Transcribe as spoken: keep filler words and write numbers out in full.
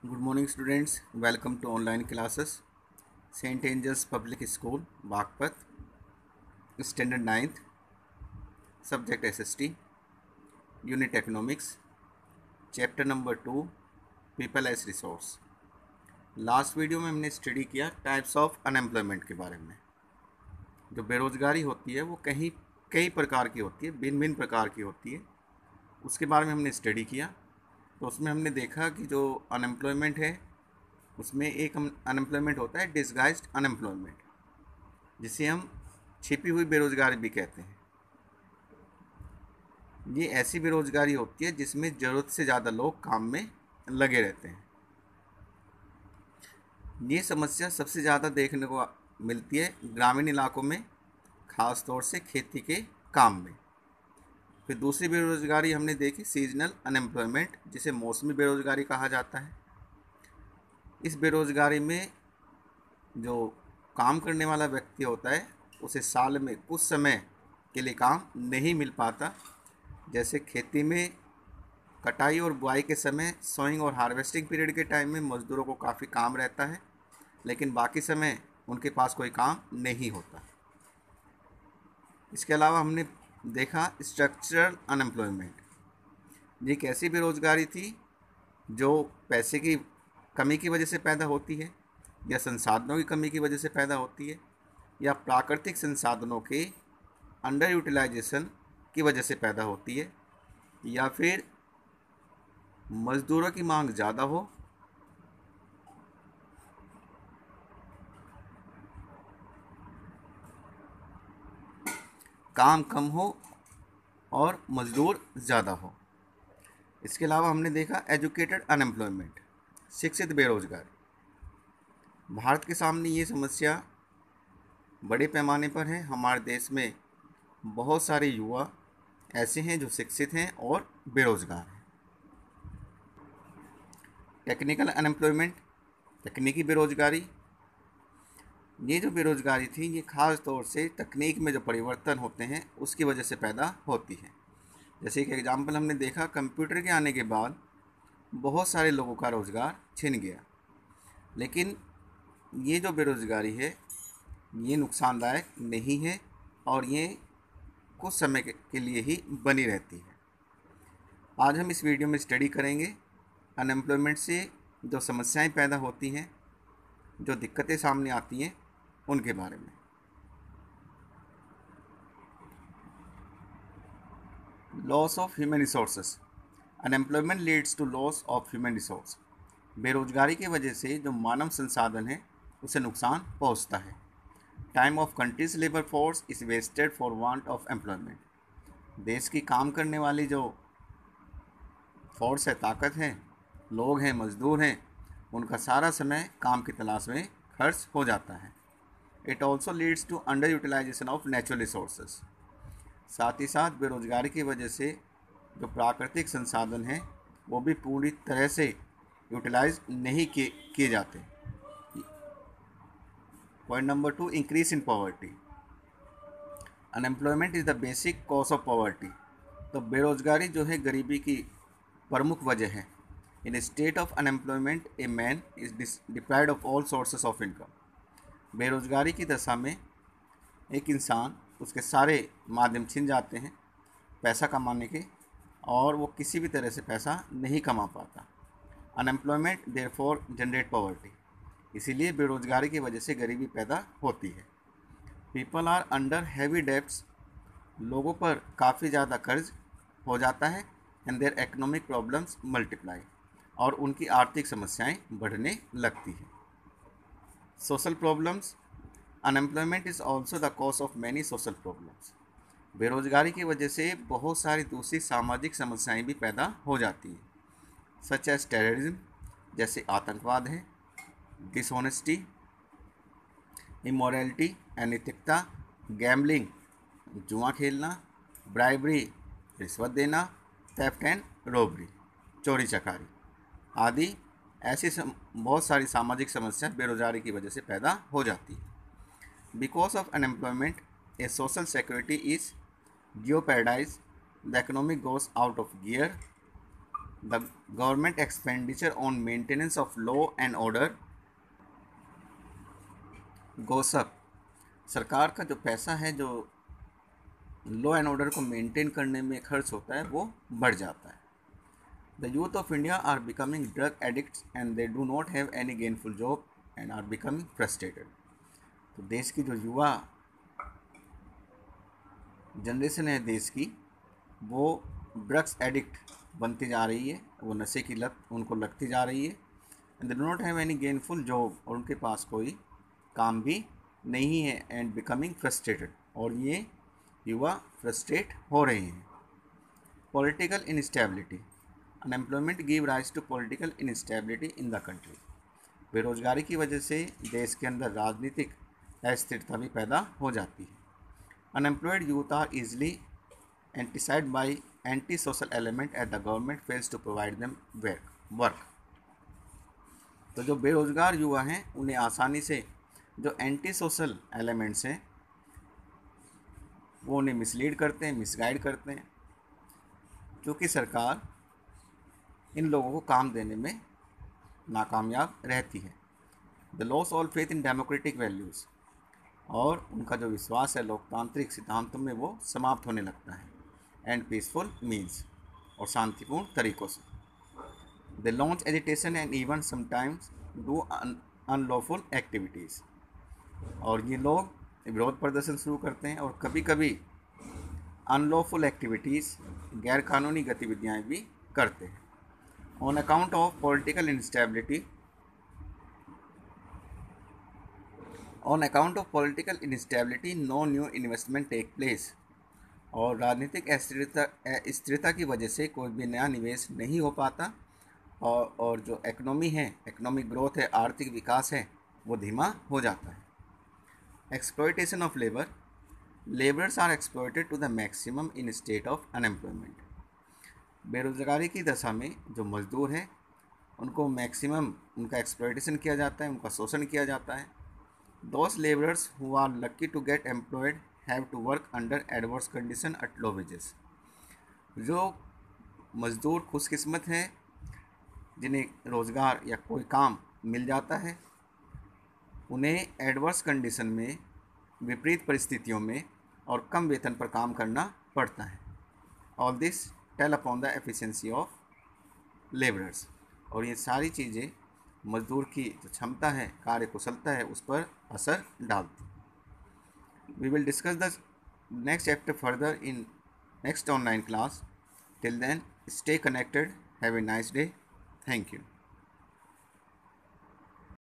Good morning students, welcome to online classes. Saint Angels Public School, Bagpat, Standard ninth, Subject S S T, Unit Economics, Chapter number two, People as Resource. Last video में हमने study किया types of unemployment के बारे में। जो बेरोज़गारी होती है वो कहीं कई प्रकार की होती है, भिन्न भिन्न प्रकार की होती है, उसके बारे में हमने स्टडी किया। तो उसमें हमने देखा कि जो अनएम्प्लॉयमेंट है उसमें एक हम अनएम्प्लॉयमेंट होता है डिसगाइज्ड अनएम्प्लॉयमेंट, जिसे हम छिपी हुई बेरोज़गारी भी कहते हैं। ये ऐसी बेरोज़गारी होती है जिसमें ज़रूरत से ज़्यादा लोग काम में लगे रहते हैं। ये समस्या सबसे ज़्यादा देखने को मिलती है ग्रामीण इलाकों में, ख़ास तौर से खेती के काम में। फिर दूसरी बेरोज़गारी हमने देखी सीजनल अनएम्प्लॉयमेंट, जिसे मौसमी बेरोज़गारी कहा जाता है। इस बेरोज़गारी में जो काम करने वाला व्यक्ति होता है उसे साल में कुछ समय के लिए काम नहीं मिल पाता। जैसे खेती में कटाई और बुआई के समय, सोइंग और हार्वेस्टिंग पीरियड के टाइम में मज़दूरों को काफ़ी काम रहता है, लेकिन बाकी समय उनके पास कोई काम नहीं होता। इसके अलावा हमने देखा स्ट्रक्चरल अनएम्प्लॉयमेंट। ये एक ऐसी बेरोज़गारी थी जो पैसे की कमी की वजह से पैदा होती है, या संसाधनों की कमी की वजह से पैदा होती है, या प्राकृतिक संसाधनों के अंडर यूटिलाइजेशन की वजह से पैदा होती है, या फिर मज़दूरों की मांग ज़्यादा हो काम कम हो और मज़दूर ज़्यादा हो। इसके अलावा हमने देखा एजुकेटेड अनएम्प्लॉयमेंट, शिक्षित बेरोज़गारी। भारत के सामने ये समस्या बड़े पैमाने पर है। हमारे देश में बहुत सारे युवा ऐसे हैं जो शिक्षित हैं और बेरोज़गार हैं। टेक्निकल अनएम्प्लॉयमेंट, तकनीकी बेरोज़गारी। ये जो बेरोज़गारी थी ये ख़ास तौर से तकनीक में जो परिवर्तन होते हैं उसकी वजह से पैदा होती है। जैसे एक एग्जांपल हमने देखा, कंप्यूटर के आने के बाद बहुत सारे लोगों का रोज़गार छिन गया, लेकिन ये जो बेरोज़गारी है ये नुकसानदायक नहीं है और ये कुछ समय के लिए ही बनी रहती है। आज हम इस वीडियो में स्टडी करेंगे अनएम्प्लॉयमेंट से जो समस्याएं पैदा होती हैं, जो दिक्कतें सामने आती हैं, उनके बारे में। Loss of human resources. Unemployment leads to loss of human resource. बेरोजगारी की वजह से जो मानव संसाधन है उसे नुकसान पहुंचता है। Time of countries labour force is wasted for want of employment. देश की काम करने वाली जो फोर्स है, ताकत है, लोग हैं, मजदूर हैं, उनका सारा समय काम की तलाश में खर्च हो जाता है। It also leads to under utilisation of natural resources. साथ ही साथ बेरोजगारी की वजह से जो प्राकृतिक संसाधन हैं वो भी पूरी तरह से यूटिलाइज नहीं किए किए जाते। Point number two, increase in poverty. Unemployment is the basic cause of poverty. तो बेरोजगारी जो है गरीबी की प्रमुख वजह है। In state of unemployment a man is deprived of all sources of income. बेरोजगारी की दशा में एक इंसान, उसके सारे माध्यम छिन जाते हैं पैसा कमाने के, और वो किसी भी तरह से पैसा नहीं कमा पाता। Unemployment therefore generate poverty. इसीलिए बेरोजगारी की वजह से गरीबी पैदा होती है। People are under heavy debts. लोगों पर काफ़ी ज़्यादा कर्ज हो जाता है। And their economic problems multiply, और उनकी आर्थिक समस्याएं बढ़ने लगती हैं। Social problems. Unemployment is also the cause of many social problems. बेरोजगारी की वजह से बहुत सारी दूसरी सामाजिक समस्याएं भी पैदा हो जाती हैं, सच एज टेररिज्म, जैसे आतंकवाद है, डिसऑनेस्टी, इमोरलिटी, अनैतिकता, गैम्बलिंग, जुआ खेलना, ब्राइबरी, रिश्वत देना, थेफ्ट एंड रॉबरी, चोरी चकारी आदि ऐसी सम, बहुत सारी सामाजिक समस्या बेरोजगारी की वजह से पैदा हो जाती है। Because of unemployment a social security is jeopardized, the economic goes out of gear, the government expenditure on maintenance of law and order goes up. सरकार का जो पैसा है जो लॉ एंड ऑर्डर को मेंटेन करने में खर्च होता है वो बढ़ जाता है। The youth of India are becoming drug addicts and they do not have any gainful job and are becoming frustrated. तो देश की जो युवा जनरेशन है देश की, वो ड्रग्स एडिक्ट बनती जा रही है, वो नशे की लत उनको लगती जा रही है। And they do not have any gainful job, और उनके पास कोई काम भी नहीं है। एंड बिकमिंग फ्रस्ट्रेटेड, और ये युवा फ्रस्ट्रेट हो रहे हैं। Political instability, unemployment give rise to political instability in the country. बेरोजगारी की वजह से देश के अंदर राजनीतिक अस्थिरता भी पैदा हो जाती है। Unemployed youth are easily enticed by anti social element at the government fails to provide them work. तो जो बेरोजगार युवा हैं उन्हें आसानी से जो एंटी सोशल एलिमेंट्स हैं वो उन्हें मिसलीड करते हैं, मिसगाइड करते हैं, क्योंकि सरकार इन लोगों को काम देने में नाकामयाब रहती है। The loss all faith in democratic values, और उनका जो विश्वास है लोकतांत्रिक सिद्धांतों में वो समाप्त होने लगता है। एंड पीसफुल मीन्स, और शांतिपूर्ण तरीक़ों से। They launch agitation and even sometimes do unlawful activities, और ये लोग विरोध प्रदर्शन शुरू करते हैं और कभी कभी अनलॉफुल एक्टिविटीज़, गैर कानूनी गतिविधियाँ भी करते हैं। On account of political instability on account of political instability no new investment take place, और राजनीतिक अस्थिरता स्थिरता की वजह से कोई भी नया निवेश नहीं हो पाता, और और जो इकोनॉमी है, इकोनॉमिक ग्रोथ है, आर्थिक विकास है, वो धीमा हो जाता है। Exploitation of labour, labourers are exploited to the maximum in state of unemployment. बेरोजगारी की दशा में जो मजदूर हैं उनको मैक्सिमम उनका एक्सप्लॉयटेशन किया जाता है, उनका शोषण किया जाता है। Those labourers who are lucky to get employed have to work under adverse condition at low wages. जो मजदूर खुशकिस्मत हैं जिन्हें रोज़गार या कोई काम मिल जाता है, उन्हें एडवर्स कंडीशन में, विपरीत परिस्थितियों में और कम वेतन पर काम करना पड़ता है। All this tell upon the efficiency of labourers, और ये सारी चीज़ें मजदूर की जो क्षमता है, कार्य कुशलता है, उस पर असर डालती। We will discuss the next chapter further in next online class. Till then, stay connected. Have a nice day. Thank you.